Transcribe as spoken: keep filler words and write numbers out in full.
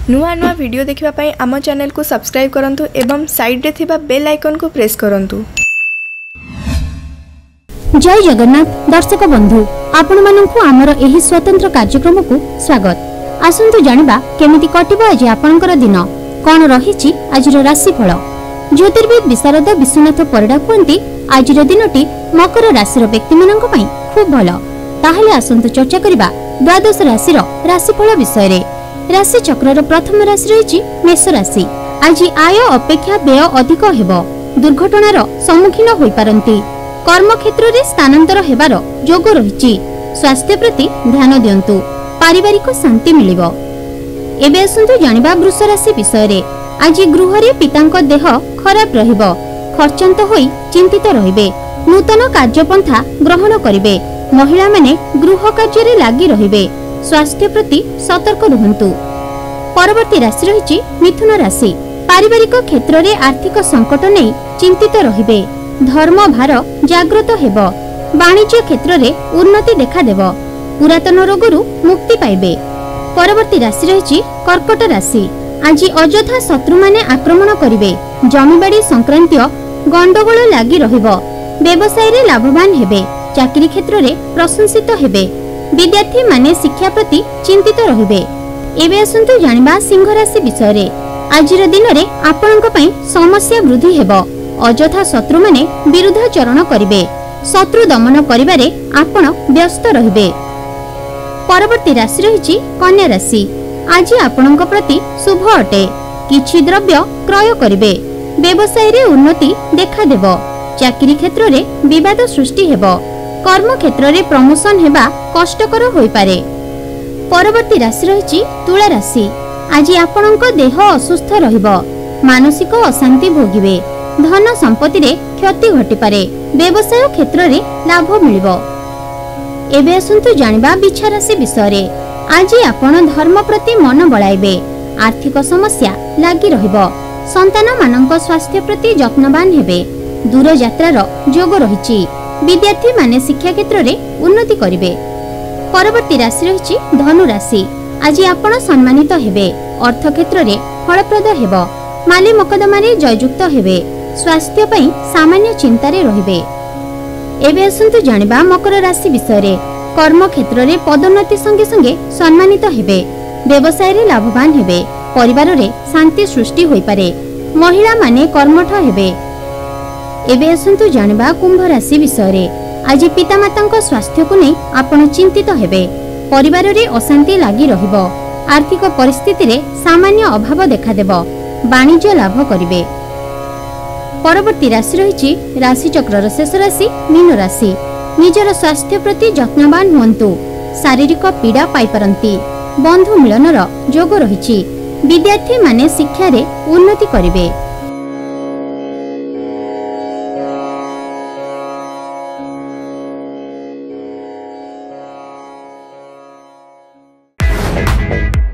नुआ नुआ वीडियो देखिबा पई आम चैनल को सब्सक्राइब करंतु एवं साइड रे थिबा बेल आइकन को प्रेस करंतु। जय जगन्नाथ दर्शक बंधु, आपण माननकु आमर एही स्वतंत्र कार्यक्रम को स्वागत। आसंतु जानिबा केमिति कटिबा आज आपनकर दिन, कोन रहिछि आजिर राशिफल। ज्योतिर्विद विशारद विश्वनाथ परिडा कहंती आजिर दिनटी मकर राशिर व्यक्ति माननक पई खूब भलो। ताहले आसंतु चर्चा करिबा द्वादश राशिर राशिफल विषय रे। राशि चक्रर प्रथम राशि रहिछि मेष राशि। आज आय अपेक्षा व्यय अधिक हेबो, दुर्घटनार सम्मुखीन होई पारंती। कर्म क्षेत्र रे स्थानांतर हेबार जोग रहिछि। स्वास्थ्य प्रति ध्यान दियंतु, पारिवारिक शांति मिलिबो। एबे आसंतु जानिबा वृष राशि विषय रे। आज गृह रे पितांक देह खराब रहिबो, खर्चांत होई चिंतित रहिबे। नूतन कार्यपंथा ग्रहण करिवे। महिला माने गृह कार्य रे लागि रहिबे। स्वास्थ्य प्रति सतर्क रुहंतु। परवर्ती राशि रहिछि मिथुन राशि। पारिवारिक क्षेत्र रे आर्थिक संकट नै चिंतित रहिबे। धर्म भार जागृत हेबो। वाणिज्य क्षेत्र रे उन्नति देखा देबो। पुरातन रोगरु मुक्ति पाइबे। परवर्ती राशि रहिछि कर्कट राशि। आज अଯଥା शत्रु माने आक्रमण करिवे। जमीबाड़ी संक्रांतीय गंडगोल लागि रहिबो। व्यवसाय रे लाभवान हेबे। चाकरी क्षेत्र रे प्रशंसित हेबे। विद्यार्थी माने शिक्षा प्रति चिंतित रहिबे। एबे आसंतु जानिबा सिंह राशि विषय रे। आजिर दिन रे आपनक पई समस्या वृद्धि हेबो। अଯଥା शत्रु माने विरुद्धाचरण करिवे। शत्रु दमन करिबारे आपण व्यस्त रहिबे। परवर्ती राशि रहिछि कन्या राशि। आज आपनक प्रति शुभ अटे। किछि द्रव्य क्रय करिवे। व्यवसाय रे उन्नति देखा देबो। चाकरी क्षेत्र रे विवाद सृष्टि हेबो। कर्म क्षेत्र रे प्रमोशन हेबा कष्टकर होई पारे। परवर्ती राशि रहिछि तुला राशि। आज आपनक देह असुस्थ रहिबो। मानसिक अशांति भोगिबे। धन संपत्ति रे क्षति घटी पारे। व्यवसाय क्षेत्र रे लाभ मिलिबो। एबे आसंतु जानिबा बिच्छा राशि विषय रे। आज आपण धर्म प्रति मन बळाइबे। आर्थिक समस्या लागि रहिबो। संतान मानक स्वास्थ्य प्रति यत्नवान हेबे। दूर यात्रार जोग रहिछि। विद्यार्थी माने शिक्षा क्षेत्र रे उन्नति करिवे। परवर्ती राशि रहिछि धनु राशि। आज आपण सम्मानित हेबे। अर्थ क्षेत्र रे फलप्रद हेबो। माली मकदमा रे जययुक्त हेबे। स्वास्थ्य पई सामान्य चिंता रे रहिबे। एबे आसंतु जानिबा मकर राशि विषय रे। कर्म क्षेत्र रे पदोन्नति संगे संगे सम्मानित हेबे। व्यवसाय रे लाभवान हेबे। परिवार रे शांति सृष्टि होई पारे। महिला माने कर्मठ हेबे। एबे आसंतु जानिबा कुंभ राशि विषय रे। आज पितामातांक स्वास्थ्य को नै आपण चिंतित हेबे। परिवार रे अशांति लागि रहिबो। आर्थिक परिस्थिति रे सामान्य अभाव देखा देबो। वाणिज्य लाभ करिवे। परवर्ती राशि रहिछि राशि चक्रर शेष राशि मीन राशि। निजर स्वास्थ्य प्रति यत्नवान हुअन्तु। शारीरिक पीड़ा पाई परंती। बंधु मिलनर जोग रहिछि। विद्यार्थी माने शिक्षा रे उन्नति करिवे। Thank you.